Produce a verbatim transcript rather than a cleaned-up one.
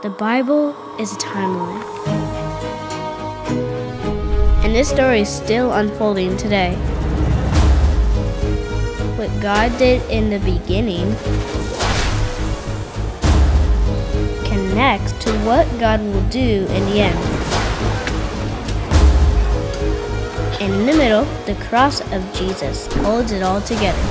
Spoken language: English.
The Bible is a timeline. And this story is still unfolding today. What God did in the beginning connects to what God will do in the end. And in the middle, the cross of Jesus holds it all together.